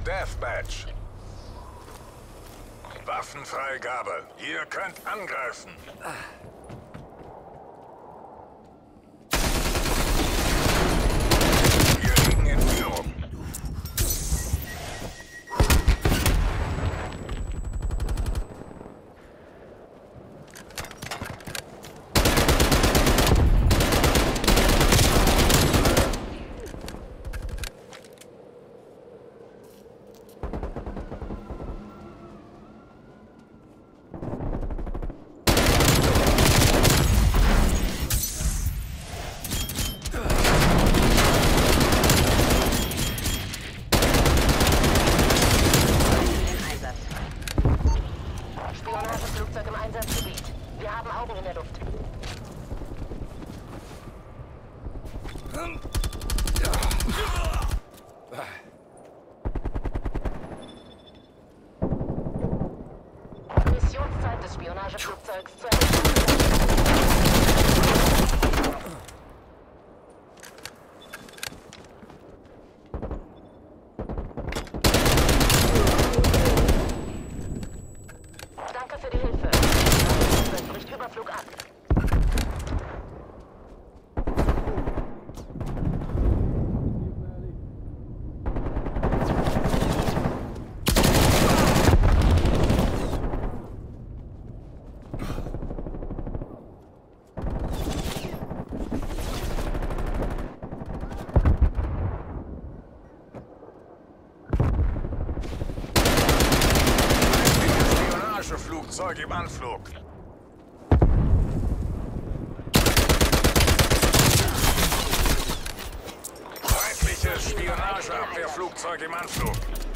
Deathmatch. Waffenfreigabe. Ihr könnt angreifen. Wir liegen in Führung. Flugzeug im Einsatzgebiet. Wir haben Augen in der Luft. Missionszeit des Spionageflugzeugs zu Ende. Danke für die Hilfe. Das bricht Überflug ab. Flugzeug im Anflug. Feindliches Spionageabwehrflugzeug im Anflug.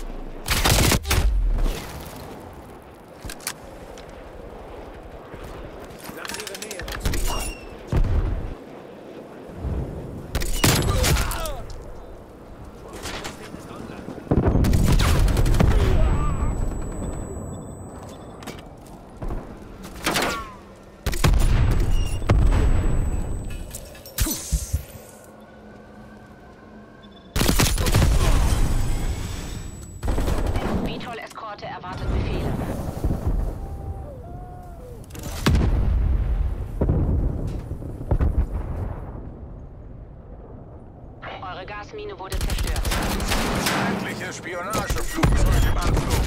Eskorte erwartet Befehle. Eure Gasmine wurde zerstört. Feindliche Spionageflugzeug im Anflug.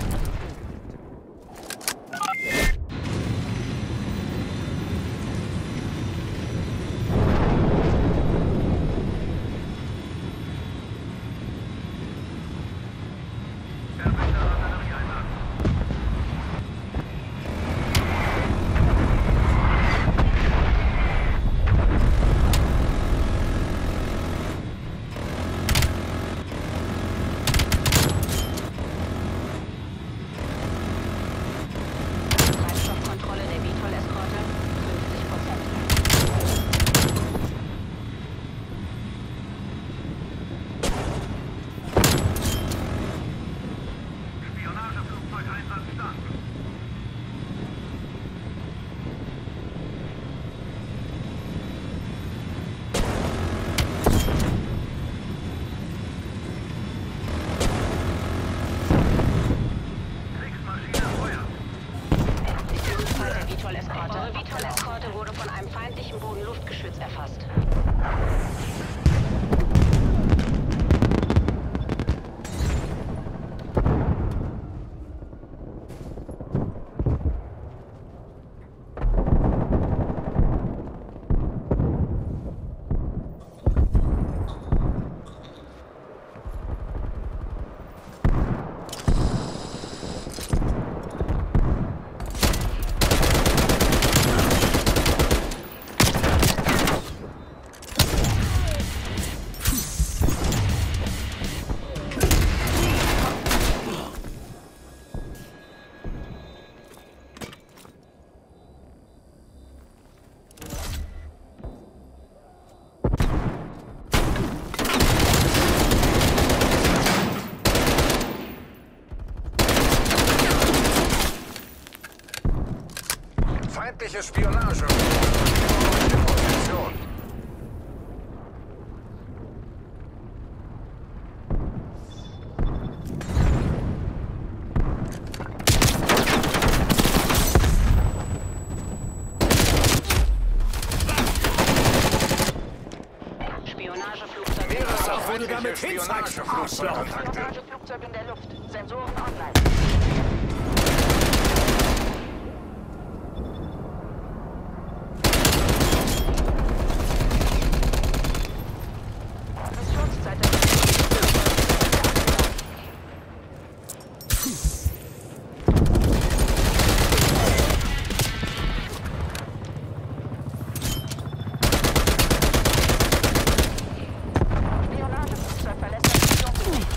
Eure Vitol-Eskorte wurde von einem feindlichen Boden-Luftgeschütz erfasst. Feindliche Spionage. Position. weniger mit hinzeigst, Arschloch! Spionageflugzeug in der Luft. Sensoren online. Missionszeit der Spionageflugzeug verlässt das Mission.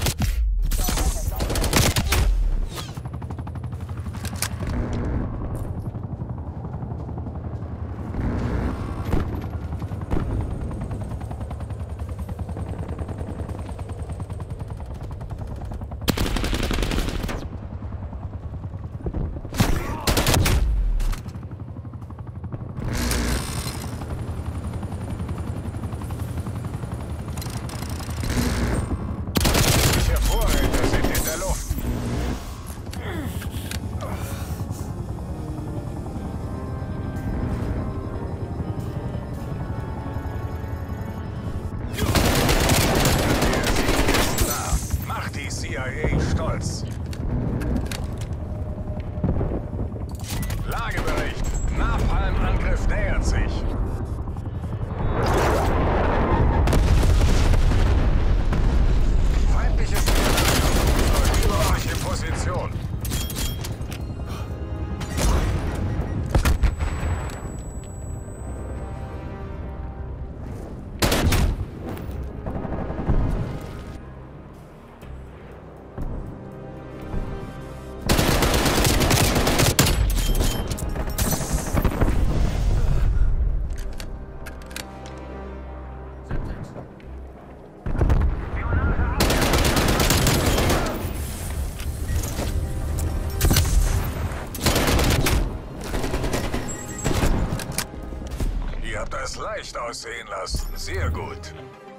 Vorräte sind in der Luft. Mach die CIA stolz. Lagebericht. Napalm-Angriff nähert sich. Feindliches Flugzeug über euch in Position. Ihr habt das leicht aussehen lassen. Sehr gut.